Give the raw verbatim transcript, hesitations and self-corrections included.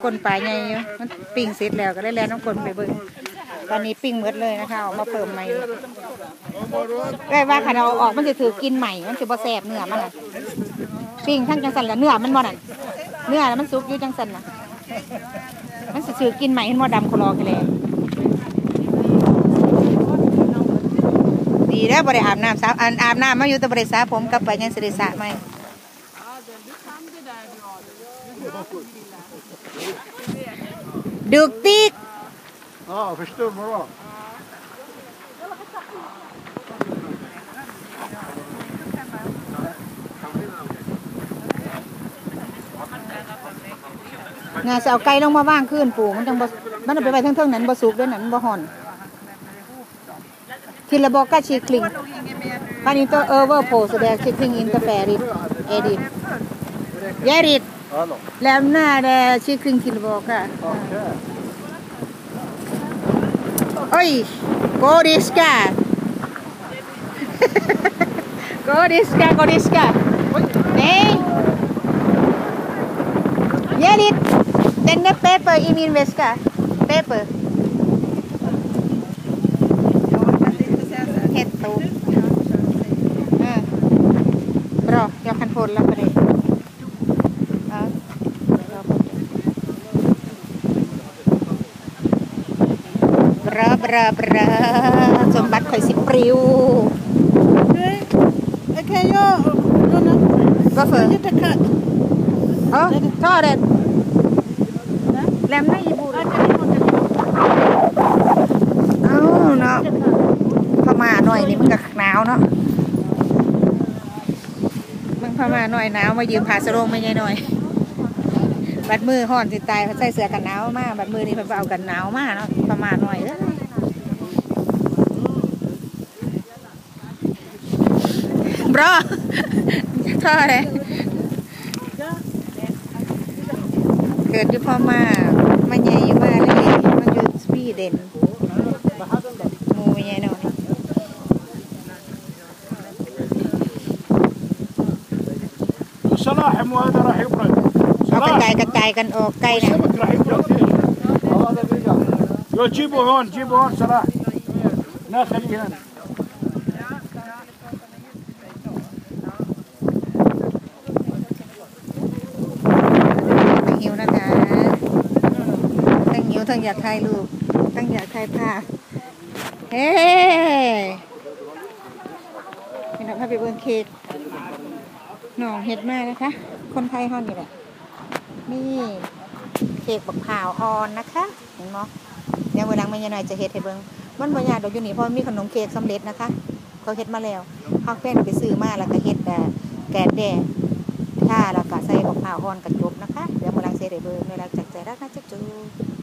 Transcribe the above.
กลนปลาใหญ่มันปิ้งเสร็จแล้วก็ได้แล้วน้องกลนไปเบิ่งตอนนี้ปิ้งหมดเลยนะคะออกมาเพิ่มใหม่ได้ว่าขันเอาออกมันจะถือกินใหม่มันจะบ่แสบเนื้อมันอ่ะปิ้งทั้งจังสันแล้วเนื้อมันบ่นั่นเนื้อแล้วมันซุกอยู่จังสันนะมันจะถือกินใหม่เห็นบ่ดำโคลอกันเลยดีแล้วบริอาบน้ำสาอาบน้ำมาอยู่แต่บริสาผมกับไปยังสิริสะไหมดึกติ๊กอ๋อ förstår man då น่าจะเอาไก่ลงมาว่างขึ้นปูมันจังบ่มันเอาไปไว้ทั้งเท่านั้นบ่สุกด้วยนั้นบ่ห่อนคิดระบอกก็ชีคลิงพันอินเตอร์เออเวอร์โพสแดงชีคลิงอินเตอร์แฟริดเอดิดเยริดแล้วหน้าแดชีคลิงคิดระบอกก็โอ้ยโกดิสกาโกดิสกาโกดิสกาเน่เยริดเดนเนเปเปอร์อิมินเวสกาเปเปอร์เห็ดตูเออบรอเดี๋ยวคันโพลแล้วประเดี๋ยวบรอบรอบรอสมบัติข่อยสิปริวโอเคโย่ก็เฟอร์อ๋อท่อเด็ดแลมไม่ยีบูดเอ้าเนาะพม่าหน่อยนี่มันก็หนาวเนาะมึงพม่าหน่อยหนาวมายืมผ้าสโลงไม่ใช่หน่อยบัดมือห่อนสิตายเขาใส่เสื้อกันหนาวมากบัดมือนี่เพิ่นเอากันหนาวมากเนาะพม่าหน่อยเอ้ยบรอท่อเลยเกิดอยู่พม่ามาใหญ่อยู่มาเลยมันอยู่สวีเดนมูใหญ่หน่อยเอากระจายกระจายกันออกไกลนะโยจีบฮอนจีบฮอนสละน่าขลีฮันหิวนะคะทั้งหิวทั้งอยากถ่ายรูปทั้งอยากถ่ายภาพเฮ้เป็นแบบภาพไปเบิ้งเค้กหน่องเห็ดมากนะคะคนไทยฮอนนี่แหละนี่เค้กบักพร้าวอ่อนนะคะเห็นไหมเดี๋ยวเวลาไม่ยาหน่อยจะเห็ดให้เบิ้งมันบางอย่างดอกยูนี่เพราะมีขนมเค้กสำเร็จนะคะเขาเห็ดมาแล้วเขาแป้งไปซื้อมาแล้วก็เห็ดแกะแดงถ้าแล้วก็ใส่บักพร้าวอ่อนกระจบนะคะเดี๋ยวเวลาเสร็จให้เบิ้งเวลาจัดใจรักนะจ๊ะจู